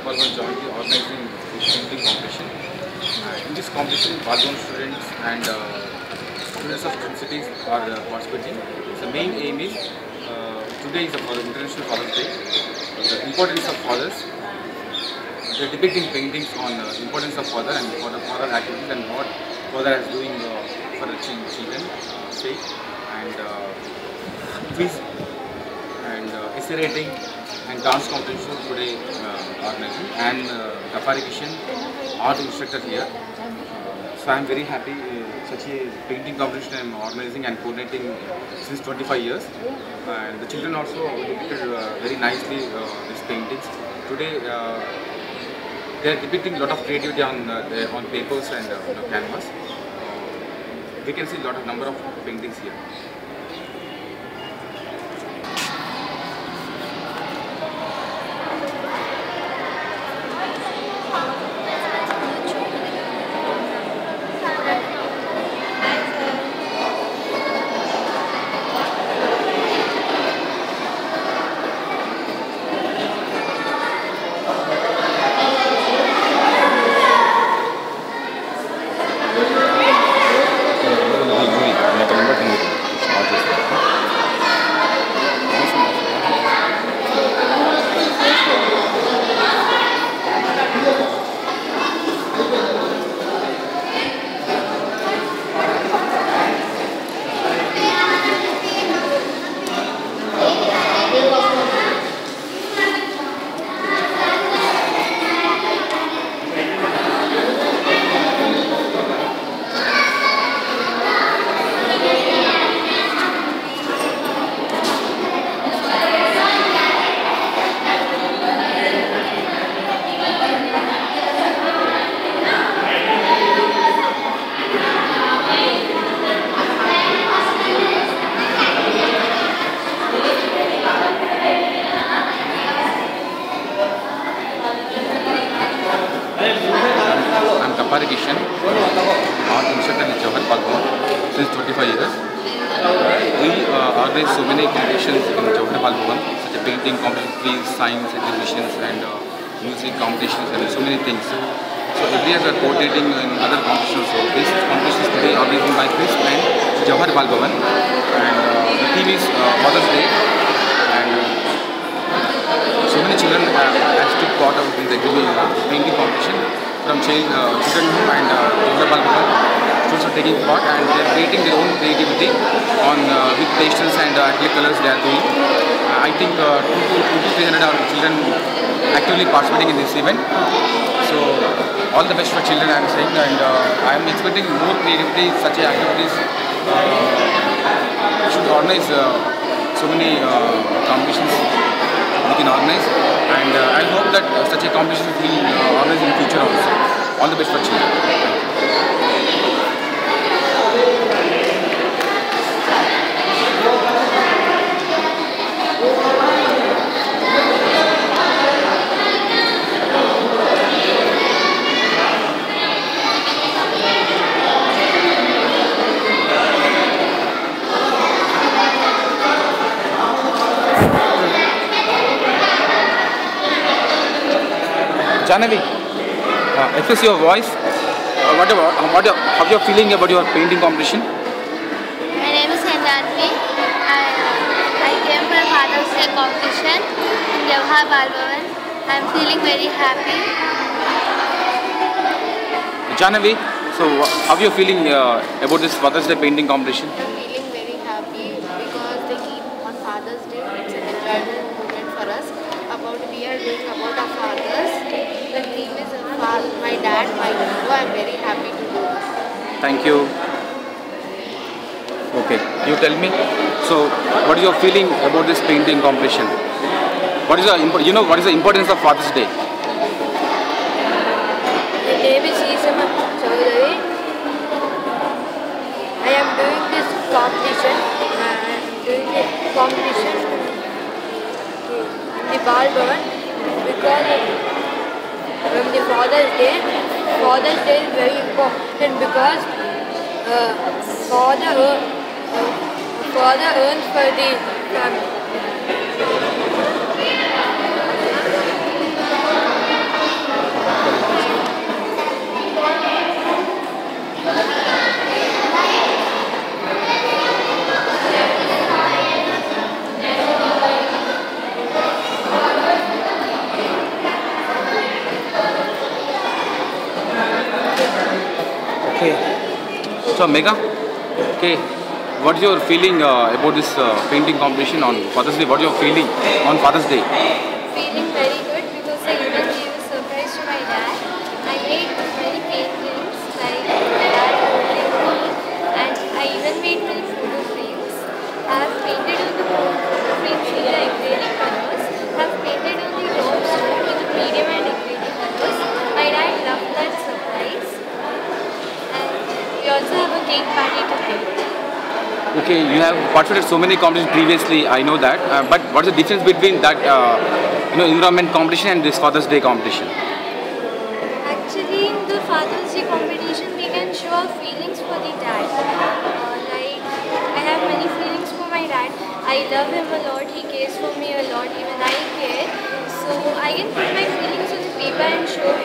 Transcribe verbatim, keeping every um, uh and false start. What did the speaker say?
Balban jointly organizing this painting competition. Uh, in this competition, Balban students and uh, students of different cities are uh, participating. The main aim is, uh, today is the International Father's Day. The importance of fathers. They are depicting paintings on the uh, importance of father and father, father activities and what father is doing uh, for the children, uh, sake, and uh, quiz and uh, essay writing and dance competition today uh, organizing, and uh, Ghaffari Kishan, art instructor here. Uh, so I am very happy uh, such a painting competition I am organizing and coordinating since twenty-five years. Uh, and the children also depicted uh, very nicely uh, these paintings. Today uh, they are depicting a lot of creativity on uh, the, on papers and uh, you know, canvas. Uh, we can see a lot of number of paintings here. Ghaffari Kishan, art instructor in Jawahar Balban since twenty-five years. We uh, organize so many competitions in Jawahar Balban, such as painting competitions, science exhibitions, and uh, music competitions, and so many things. So every year we are coordinating in other competitions. So this competition is today organized by Chris and Jawahar Balban, and uh, the theme is uh, Father's Day. And uh, so many children uh, have took part of this uh, painting competition. From child, uh, children and uh, Jawahar Balban students are taking part, and they are creating their own creativity on uh, with pastels and uh, acrylic colors they are doing. Uh, I think uh, two to three hundred children actively participating in this event. So all the best for children, I am saying, and uh, I am expecting more creativity. Such activities uh, should organize uh, so many uh, competitions we can organize, and uh, I hope that uh, such a competition will uh, organize in future also. All the best for children. Janavi, uh, express your voice. Uh, what about what are, how you are feeling about your painting competition? My name is Janavi. I, I came for Father's Day competition in Jawahar Balban. I am feeling very happy. Janavi, so how are you feeling uh, about this Father's Day painting competition? I am feeling very happy because they keep on Father's Day. It's an enjoyable moment for us. About we are doing about our fathers. The theme is my dad, my hero. I am very happy to do this. Thank you. Okay, you tell me. So, what is your feeling about this painting competition? What is the you know what is the importance of Father's Day? My name is Isama Chaudhary. I am doing this competition. I am doing a competition in the Balban because from the Father's Day. Father's Day is very important because uh, father uh, father earns for the family. So Mega, okay, what's your feeling uh, about this uh, painting competition on Father's Day? What's your feeling on Father's Day? Feeling very good because I even gave a surprise to my dad. I made many paintings like my dad holding me, and I even made many photo frames. I have painted on the photo frames with the acrylic colors. I have painted on the top stone with the medium and acrylic colors. My dad loved that surprise, and we also have a cake party tonight. Okay, you have participated so many competitions previously, I know that. Uh, but what's the difference between that, uh, you know, environment competition and this Father's Day competition? Actually, in the Father's Day competition, we can show our feelings for the dad. Uh, like, I have many feelings for my dad. I love him a lot. He cares for me a lot. Even I care. So I can put my feelings on the paper and show